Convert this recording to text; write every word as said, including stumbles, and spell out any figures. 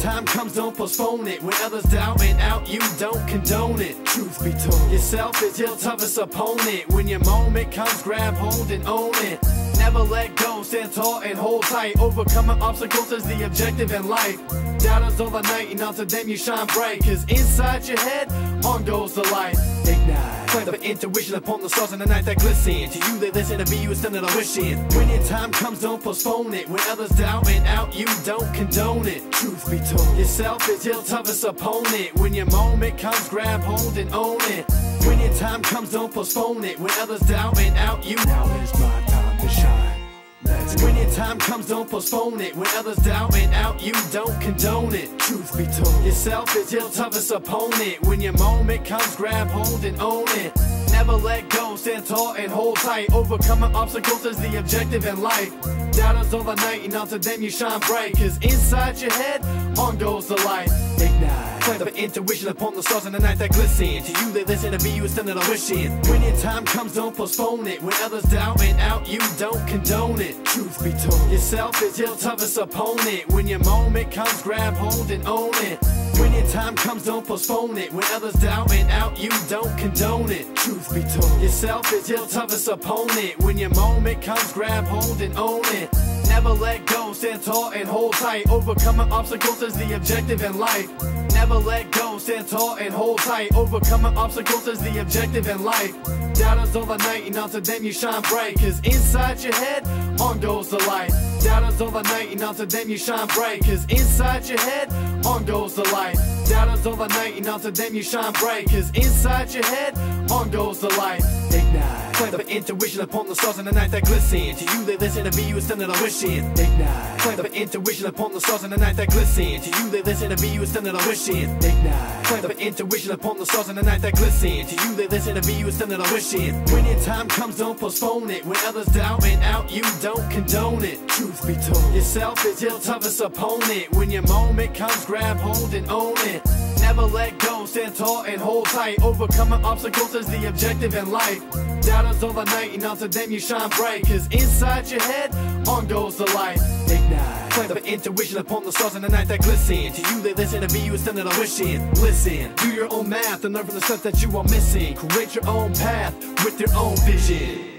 time comes, don't postpone it. When others doubt and out, you don't condone it. Truth be told, yourself is your toughest opponent. When your moment comes, grab hold and own it. Never let go, stand tall and hold tight. Overcoming obstacles is the objective in life. Doubters all the night, and onto them you shine bright. Cause inside your head, on goes the light. Ignite, plant the intuition upon the stars in the night that glisten. To you they listen, to be you extended a wishing. When your time comes, don't postpone it. When others doubt and out, you don't condone it. Truth be told, yourself is your toughest opponent. When your moment comes, grab hold and own it. When your time comes, don't postpone it. When others doubt and out, you now is my time to shine. Let's when your time comes, don't postpone it. When others doubt and out, you don't condone it. Truth be told, yourself is your toughest opponent. When your moment comes, grab hold and own it. Never let go, stand tall and hold tight. Overcoming obstacles is the objective in life. Doubters all the night, and onto them you shine bright. Cause inside your head, on goes the light. Ignite, plant the intuition upon the stars in the night that glisten. To you they listen, to be you extended a wishing. When your time comes, don't postpone it. When others doubt and out, you don't condone it. Truth be told, yourself is your toughest opponent. When your moment comes, grab hold and own it. When your time comes, don't postpone it. When others doubt and out, you don't condone it. Truth be told, yourself is your toughest opponent. When your moment comes, grab hold and own it. Never let go, stand tall and hold tight. Overcoming obstacles is the objective in life. Never let go, stand tall and hold tight. Overcoming obstacles is the objective in life. Doubters all the night, and onto them you shine bright. Cause inside your head, on goes the light. Doubters all the night, and onto them you shine bright. Cause inside your head, on goes the light. Doubters all the night, and onto them you shine bright. Cause inside your head, on goes the light. Ignite, plant the intuition upon the stars in the night that glisten. To you they listen, to be you extended a wishing. Ignite, plant the intuition upon the stars in the night that glisten. To you they listen, to be you extended a wishing. Ignite, plant the intuition upon the stars in the night that glisten. To you they listen, to be you extended a wishing. When your time comes, don't postpone it. When others doubt and out, you don't condone it. Truth be told, yourself is your toughest opponent. When your moment comes, grab hold and own it. Never let go, stand tall and hold tight. Overcoming obstacles is the objective in life. Doubters all the night, and onto them you shine bright. Cause inside your head, on goes the light. Ignite, plant the intuition upon the stars in the night that glisten. To you they listen, to be you extended a wishing. Listen, do your own math and learn from the stuff that you are missing. Create your own path with your own vision.